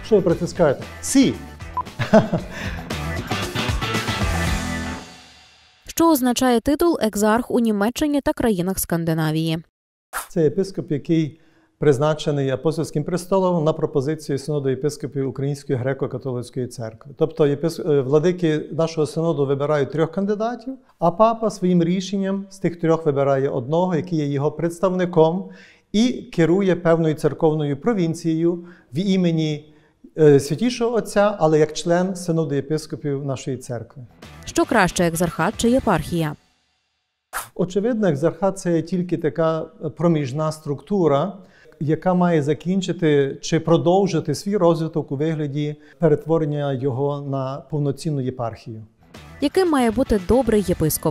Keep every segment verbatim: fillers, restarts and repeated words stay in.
Що ви притискаєте? Сі! Що означає титул екзарх у Німеччині та країнах Скандинавії? Це єпископ, який призначений апостольським престолом на пропозицію синоду єпископів Української греко-католицької церкви. Тобто владики нашого синоду вибирають трьох кандидатів, а папа своїм рішенням з тих трьох вибирає одного, який є його представником, і керує певною церковною провінцією в імені Святішого Отця, але як член синоду єпископів нашої церкви. Що краще, екзархат чи єпархія? Очевидно, екзархат – це тільки така проміжна структура, яка має закінчити чи продовжити свій розвиток у вигляді перетворення його на повноцінну єпархію. Яким має бути добрий єпископ?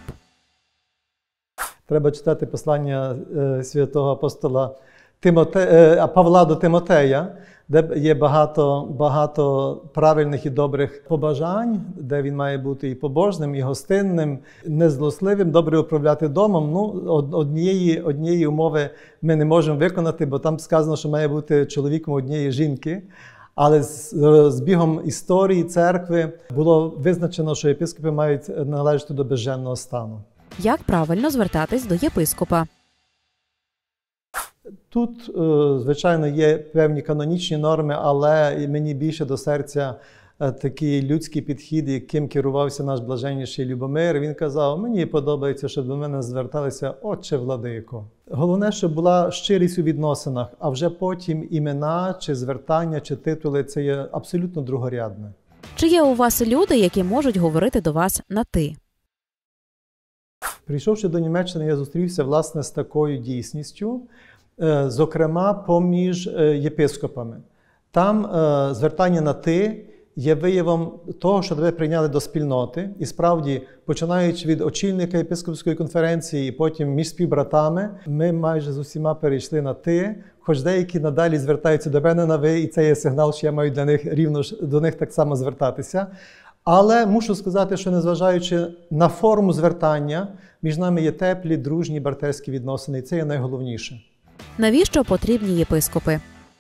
Треба читати послання святого апостола Тимоте... Павла до Тимотея, де є багато, багато правильних і добрих побажань, де він має бути і побожним, і гостинним, незлосливим, добре управляти домом. Ну, однієї, однієї умови ми не можемо виконати, бо там сказано, що має бути чоловіком однієї жінки. Але з, з бігом історії церкви було визначено, що єпископи мають належати до безженного стану. Як правильно звертатись до єпископа? Тут, звичайно, є певні канонічні норми, але мені більше до серця такий людський підхід, яким керувався наш блаженніший Любомир. Він казав, мені подобається, щоб до мене зверталися «Отче Владико». Головне, щоб була щирість у відносинах, а вже потім імена, чи звертання, чи титули – це є абсолютно другорядне. Чи є у вас люди, які можуть говорити до вас на «ти»? Прийшовши до Німеччини, я зустрівся, власне, з такою дійсністю, зокрема, поміж єпископами. Там звертання на «ти» є виявом того, що тебе прийняли до спільноти. І справді, починаючи від очільника єпископської конференції і потім між співбратами, ми майже з усіма перейшли на «ти», хоч деякі надалі звертаються до мене на «ви», і це є сигнал, що я маю для них рівно до них так само звертатися. Але мушу сказати, що незважаючи на форму звертання, між нами є теплі, дружні, братерські відносини, і це є найголовніше. Навіщо потрібні єпископи?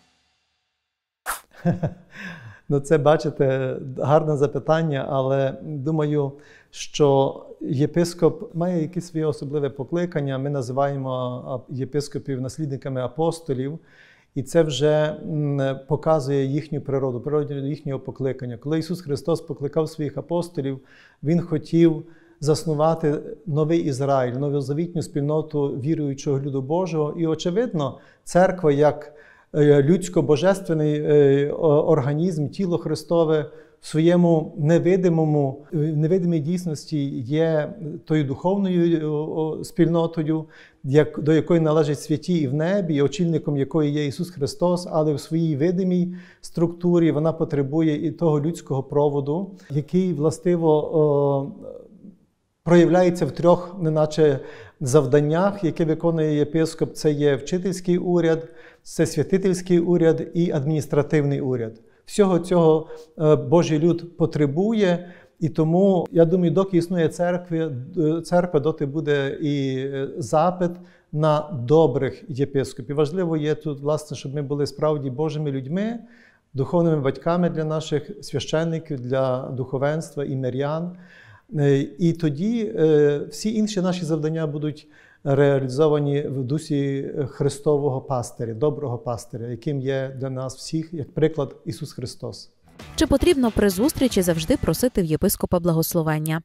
Ну, це, бачите, гарне запитання, але думаю, що єпископ має якесь своє особливе покликання. Ми називаємо єпископів наслідниками апостолів, і це вже показує їхню природу, природу їхнього покликання. Коли Ісус Христос покликав своїх апостолів, Він хотів заснувати новий Ізраїль, новозавітню спільноту віруючого люду Божого. І, очевидно, церква, як людсько-божественний організм, тіло Христове, в своєму невидимому, невидимій дійсності є тою духовною спільнотою, до якої належать святі і в небі, і очільником якої є Ісус Христос, але в своїй видимій структурі вона потребує і того людського проводу, який властиво проявляється в трьох, неначе, завданнях, які виконує єпископ. Це є вчительський уряд, це святительський уряд і адміністративний уряд. Всього цього Божий люд потребує, і тому, я думаю, доки існує церква, церква, доти буде і запит на добрих єпископів. Важливо є тут, власне, щоб ми були справді Божими людьми, духовними батьками для наших священників, для духовенства і мирян. І тоді всі інші наші завдання будуть реалізовані в дусі Христового пастиря, доброго пастиря, яким є для нас всіх, як приклад, Ісус Христос. Чи потрібно при зустрічі завжди просити в єпископа благословення?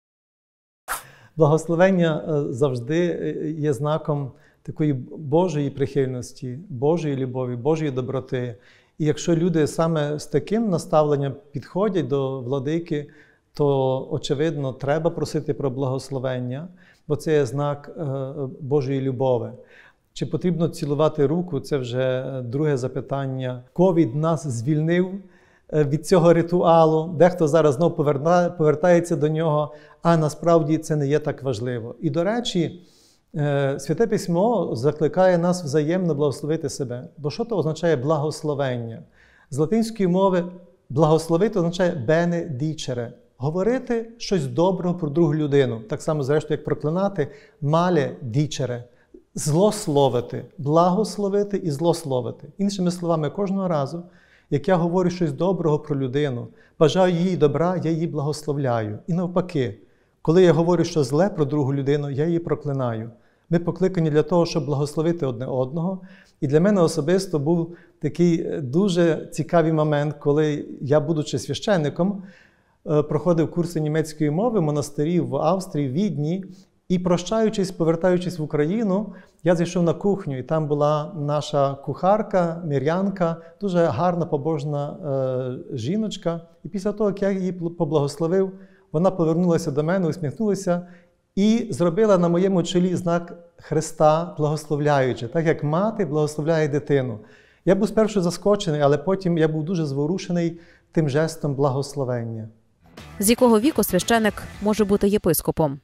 Благословення завжди є знаком такої Божої прихильності, Божої любові, Божої доброти. І якщо люди саме з таким наставленням підходять до владики, то, очевидно, треба просити про благословення, бо це є знак Божої любові. Чи потрібно цілувати руку – це вже друге запитання. Ковід нас звільнив від цього ритуалу, дехто зараз знову повертається до нього, а насправді це не є так важливо. І, до речі, Святе Письмо закликає нас взаємно благословити себе. Бо що то означає благословення? З латинської мови благословити означає benedicere. Говорити щось доброго про другу людину. Так само, зрештою, як проклинати maledicere. Злословити, благословити і злословити. Іншими словами, кожного разу, Як я говорю щось доброго про людину, бажаю їй добра, я її благословляю. І навпаки, коли я говорю щось зле про другу людину, я її проклинаю. Ми покликані для того, щоб благословити одне одного. І для мене особисто був такий дуже цікавий момент, коли я, будучи священником, проходив курси німецької мови в монастирі в Австрії, в Відні. І прощаючись, повертаючись в Україну, я зайшов на кухню, і там була наша кухарка, мирянка, дуже гарна, побожна е, жіночка. І після того, як я її поблагословив, вона повернулася до мене, усміхнулася і зробила на моєму чолі знак Христа, благословляючи, так як мати благословляє дитину. Я був спершу заскочений, але потім я був дуже зворушений тим жестом благословення. З якого віку священик може бути єпископом?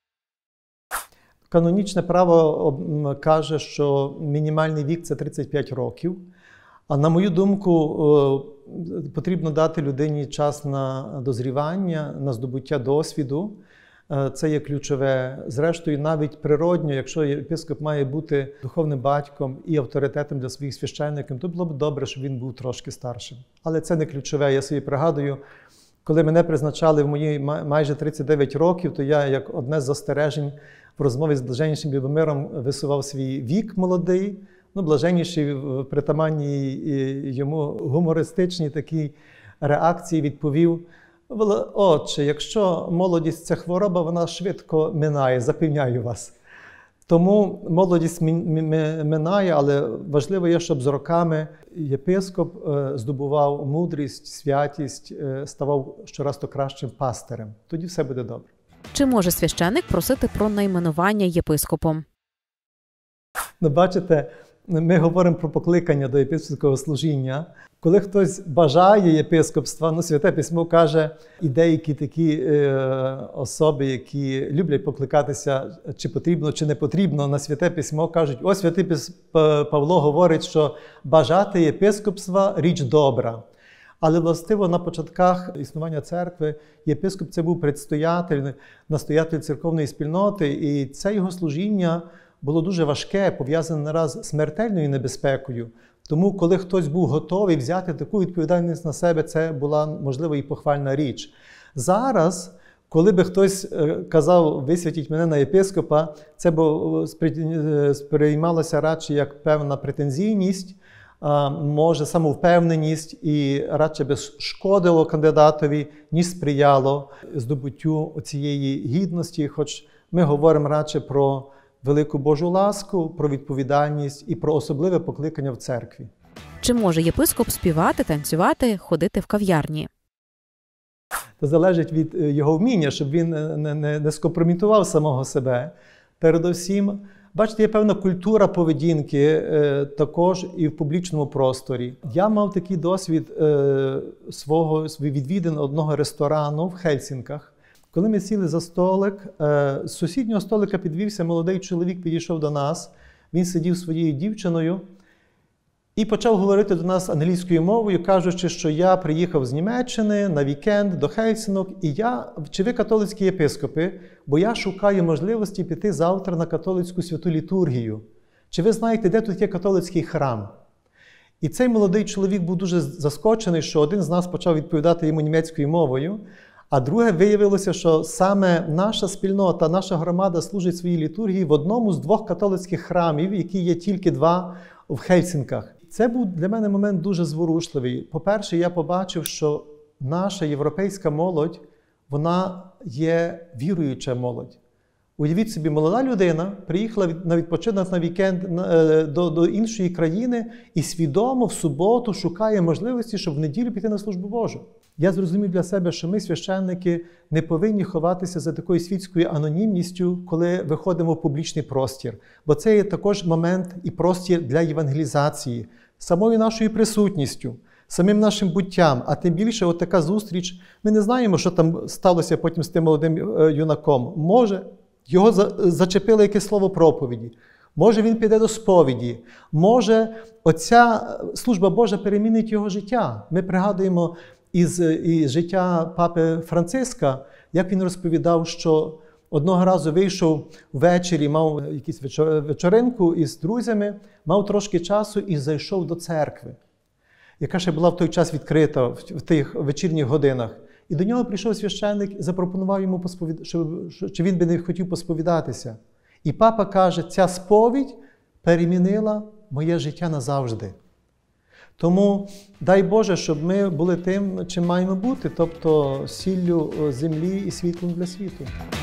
Канонічне право каже, що мінімальний вік – це тридцять п'ять років. А на мою думку, потрібно дати людині час на дозрівання, на здобуття досвіду. Це є ключове. Зрештою, навіть природньо, якщо єпископ має бути духовним батьком і авторитетом для своїх священників, то було б добре, щоб він був трошки старшим. Але це не ключове. Я собі пригадую, коли мене призначали в мої майже тридцять дев'ять років, то я, як одне з застережень, в розмові з блаженнішим Любомиром висував свій вік молодий, ну, блаженніший в притаманній йому гумористичній такій реакції відповів: «Отче, якщо молодість – це хвороба, вона швидко минає, запевняю вас». Тому молодість минає, але важливо є, щоб з роками єпископ здобував мудрість, святість, ставав щораз то кращим пастирем. Тоді все буде добре. Чи може священик просити про найменування єпископом? Ну, бачите, ми говоримо про покликання до єпископського служіння. Коли хтось бажає єпископства, ну, Святе Письмо каже, і деякі такі е, особи, які люблять покликатися, чи потрібно, чи не потрібно, на Святе Письмо кажуть: ось Святий Павло говорить, що бажати єпископства – річ добра. Але, властиво, на початках існування церкви єпископ – це був предстоятель, настоятель церковної спільноти, і це його служіння було дуже важке, пов'язане не раз з смертельною небезпекою. Тому, коли хтось був готовий взяти таку відповідальність на себе, це була, можливо, і похвальна річ. Зараз, коли би хтось казав: висвятіть мене на єпископа, це б сприймалося радше як певна претензійність, може самовпевненість, і радше би шкодило кандидатові, ніж сприяло здобуттю цієї гідності, хоч ми говоримо радше про велику Божу ласку, про відповідальність і про особливе покликання в церкві. Чи може єпископ співати, танцювати, ходити в кав'ярні? Це залежить від його вміння, щоб він не, не, не скомпрометував самого себе. Передусім, бачите, є певна культура поведінки е, також і в публічному просторі. Я мав такий досвід е, свого відвідин одного ресторану в Хельсінках. Коли ми сіли за столик, е, з сусіднього столика підвівся молодий чоловік, підійшов до нас. Він сидів зі своєю дівчиною і почав говорити до нас англійською мовою, кажучи, що я приїхав з Німеччини на вікенд до Хельсінок, і я, чи ви католицькі єпископи, бо я шукаю можливості піти завтра на католицьку святу літургію. Чи ви знаєте, де тут є католицький храм? І цей молодий чоловік був дуже заскочений, що один з нас почав відповідати йому німецькою мовою, а друге, виявилося, що саме наша спільнота, наша громада служить своїй літургії в одному з двох католицьких храмів, які є тільки два в Хельсінках. Це був для мене момент дуже зворушливий. По-перше, я побачив, що наша європейська молодь, вона є віруюча молодь. Уявіть собі, молода людина приїхала на відпочинок на вікенд до, до іншої країни і свідомо в суботу шукає можливості, щоб в неділю піти на службу Божу. Я зрозумів для себе, що ми, священники, не повинні ховатися за такою світською анонімністю, коли виходимо в публічний простір. Бо це є також момент і простір для євангелізації, самою нашою присутністю, самим нашим буттям. А тим більше, от така зустріч, ми не знаємо, що там сталося потім з тим молодим юнаком. Може, його зачепило якесь слово проповіді. Може, він піде до сповіді. Може, оця служба Божа перемінить його життя. Ми пригадуємо із, із життя папи Франциска, як він розповідав, що одного разу вийшов ввечері, мав якусь вечоринку із друзями, мав трошки часу і зайшов до церкви. яка ще була в той час відкрита в тих вечірніх годинах. І до нього прийшов священник і запропонував йому, посповід... чи він би не хотів посповідатися. І папа каже, ця сповідь перемінила моє життя назавжди. Тому дай Боже, щоб ми були тим, чим маємо бути, тобто сіллю землі і світлом для світу.